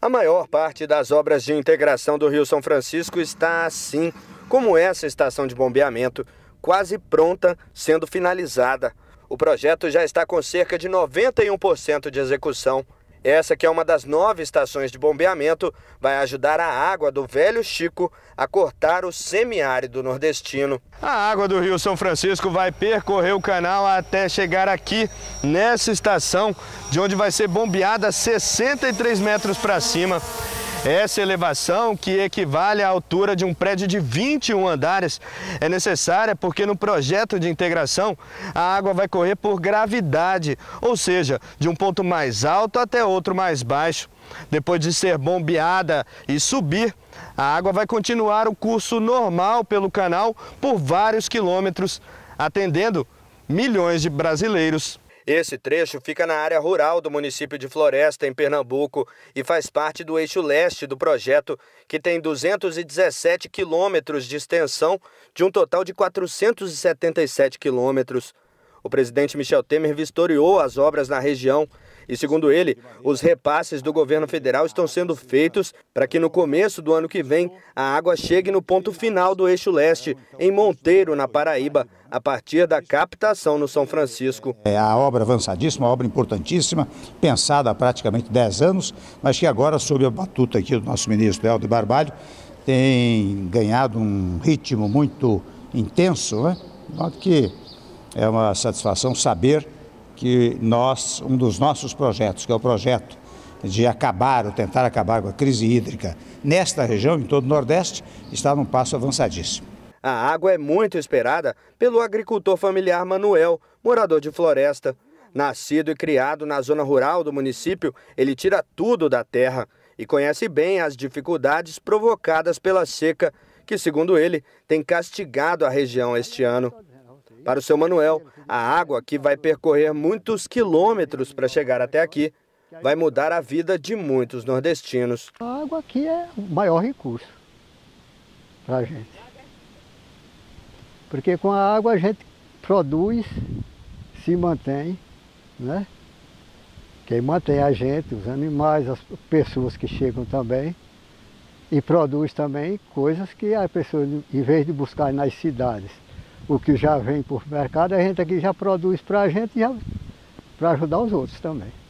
A maior parte das obras de integração do Rio São Francisco está assim, como essa estação de bombeamento, quase pronta, sendo finalizada. O projeto já está com cerca de 91% de execução. Essa, que é uma das 9 estações de bombeamento, vai ajudar a água do Velho Chico a cortar o semiárido nordestino. A água do Rio São Francisco vai percorrer o canal até chegar aqui, nessa estação, de onde vai ser bombeada 63 metros para cima. Essa elevação, que equivale à altura de um prédio de 21 andares, é necessária porque no projeto de integração a água vai correr por gravidade, ou seja, de um ponto mais alto até outro mais baixo. Depois de ser bombeada e subir, a água vai continuar o curso normal pelo canal por vários quilômetros, atendendo milhões de brasileiros. Esse trecho fica na área rural do município de Floresta, em Pernambuco, e faz parte do eixo leste do projeto, que tem 217 quilômetros de extensão, de um total de 477 quilômetros. O presidente Michel Temer vistoriou as obras na região e, segundo ele, os repasses do governo federal estão sendo feitos para que no começo do ano que vem a água chegue no ponto final do eixo leste, em Monteiro, na Paraíba, a partir da captação no São Francisco. É a obra avançadíssima, uma obra importantíssima, pensada há praticamente 10 anos, mas que agora, sob a batuta aqui do nosso ministro Helder Barbalho, tem ganhado um ritmo muito intenso, né? De modo que é uma satisfação saber que um dos nossos projetos, que é o projeto de acabar ou tentar acabar com a crise hídrica nesta região, em todo o Nordeste, está num passo avançadíssimo. A água é muito esperada pelo agricultor familiar Manuel, morador de Floresta. Nascido e criado na zona rural do município, ele tira tudo da terra e conhece bem as dificuldades provocadas pela seca, que, segundo ele, tem castigado a região este ano. Para o seu Manuel, a água, que vai percorrer muitos quilômetros para chegar até aqui, vai mudar a vida de muitos nordestinos. A água aqui é o maior recurso para a gente. Porque com a água a gente produz, se mantém, né? Quem mantém a gente, os animais, as pessoas que chegam também. E produz também coisas que a pessoa, em vez de buscar nas cidades, o que já vem por mercado, a gente aqui já produz para a gente e para ajudar os outros também.